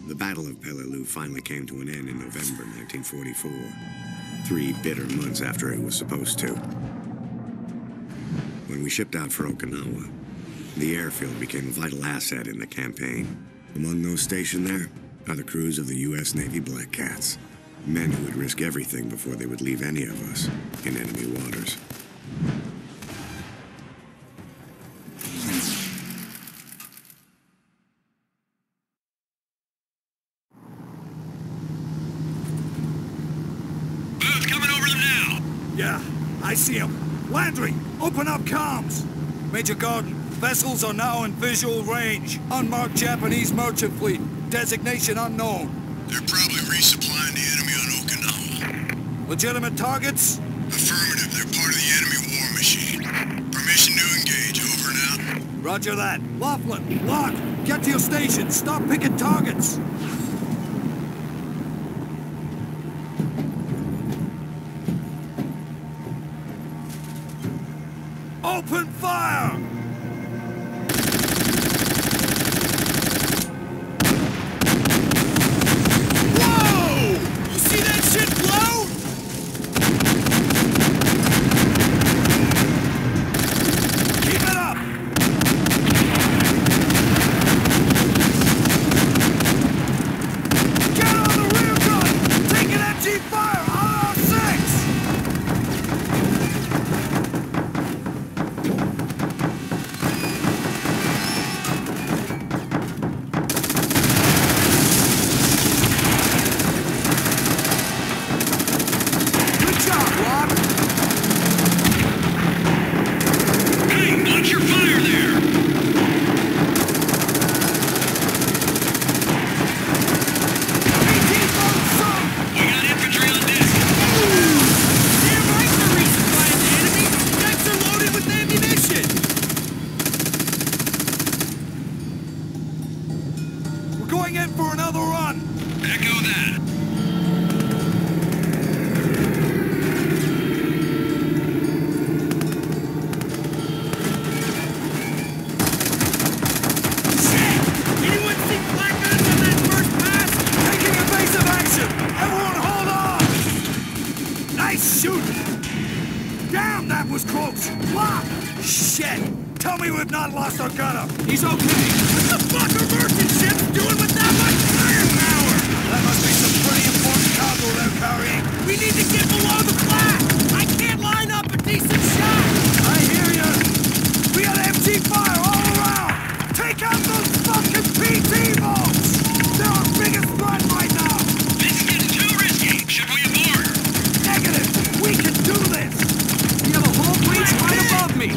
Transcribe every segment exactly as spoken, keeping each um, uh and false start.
The Battle of Peleliu finally came to an end in November nineteen forty-four, three bitter months after it was supposed to. When we shipped out for Okinawa, the airfield became a vital asset in the campaign. Among those stationed there are the crews of the U S Navy Black Cats, men who would risk everything before they would leave any of us in enemy waters. Yeah, I see him. Landry, open up comms! Major Garden, vessels are now in visual range. Unmarked Japanese merchant fleet. Designation unknown. They're probably resupplying the enemy on Okinawa. Legitimate targets? Affirmative, they're part of the enemy war machine. Permission to engage, over and out. Roger that. Laughlin, Locke, get to your station. Stop picking targets. Open fire! Whoa! You see that shit blow? Keep it up! Get on the rear gun! Take an M G fire! R R six! Going in for another run! Echo that. Shit! Anyone see black guns on that first pass? Taking evasive action! Everyone hold on! Nice shooting! Damn, that was close! Lock! Shit! Tell me we've not lost our gunner! He's okay! What the fuck are merchant ships doing with that much firepower? That must be some pretty important cargo they're carrying. We need to get below the flag! I can't line up a decent shot! I hear you! We got M G fire all around! Take out those fucking P T boats! They're our biggest threat right now! This is getting too risky. Should we abort? Negative! We can do this! We have a whole breach right above me!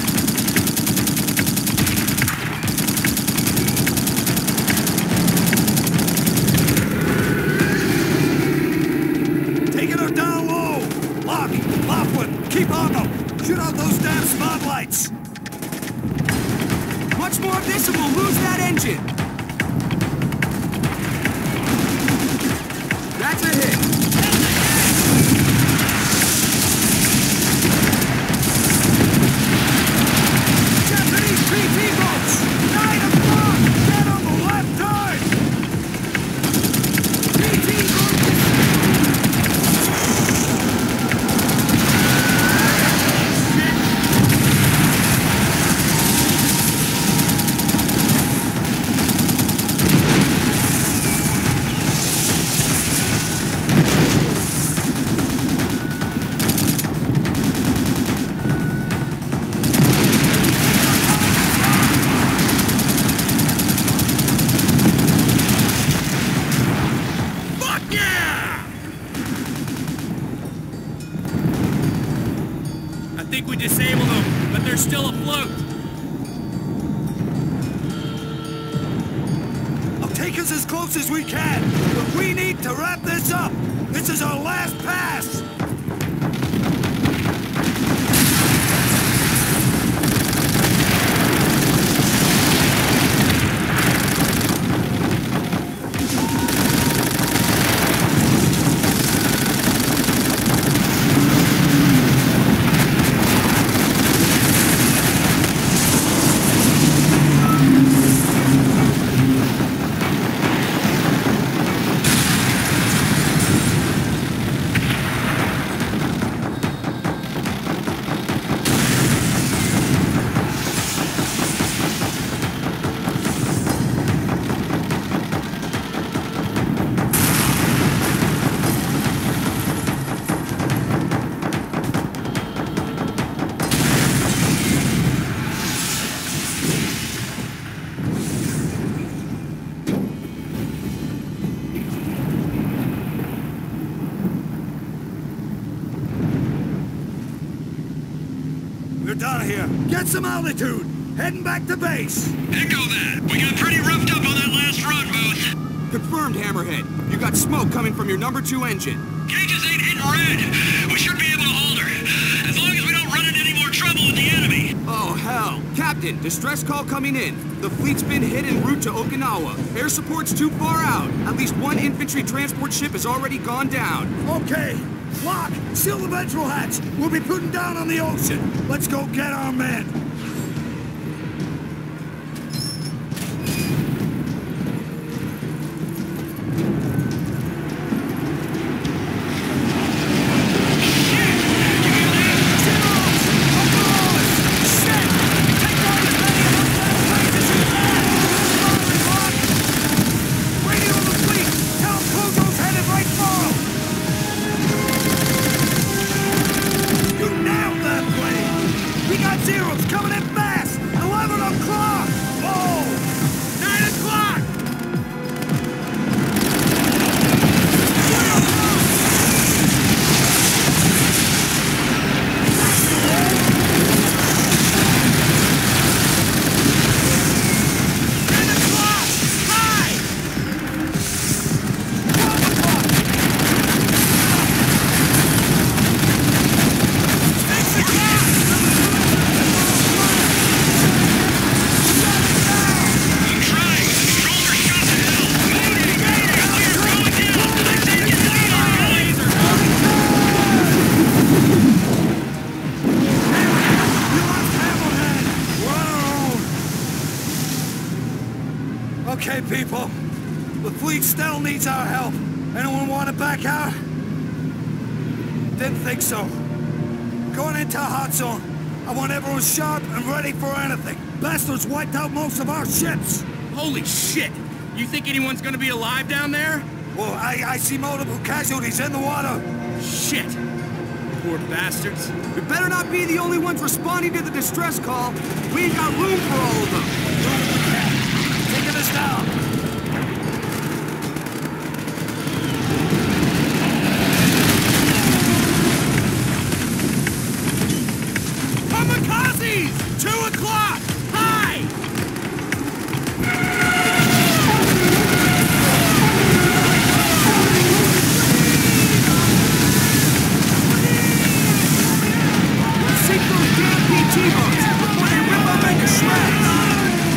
Keep on them! Shoot out those damn spotlights! Much more of this and we'll lose that engine! That's a hit! Japanese P T boats! Nine o'clock! Get on the left turn! P T boats! I think we disabled them, but they're still afloat. I'll take us as close as we can, but we need to wrap this up. This is our last pass. out of here. Get some altitude. Heading back to base. Echo that. We got pretty roughed up on that last run, Booth. Confirmed, Hammerhead. You got smoke coming from your number two engine. Gauges ain't hitting red. We should be able to hold her. As long as we don't run into any more trouble with the enemy. Oh, hell. Captain, distress call coming in. The fleet's been hit en route to Okinawa. Air support's too far out. At least one infantry transport ship has already gone down. Okay. Locke, seal the ventral hatch. We'll be putting down on the ocean. Let's go get our men. Okay, people. The fleet still needs our help. Anyone want to back out? Didn't think so. Going into a hot zone. I want everyone sharp and ready for anything. Bastards wiped out most of our ships. Holy shit! You think anyone's gonna be alive down there? Well, I, I see multiple casualties in the water. Shit! Poor bastards. We better not be the only ones responding to the distress call. We ain't got room for all of them. Taking us down. Kamikazes! Two o'clock! Hi! Sink those damn P T boats before they rip them into shreds!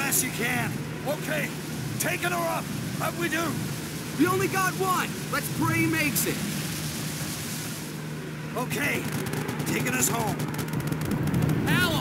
last you can. Okay, taking her up. How'd we do? We only got one. Let's pray he makes it. Okay, taking us home. Al,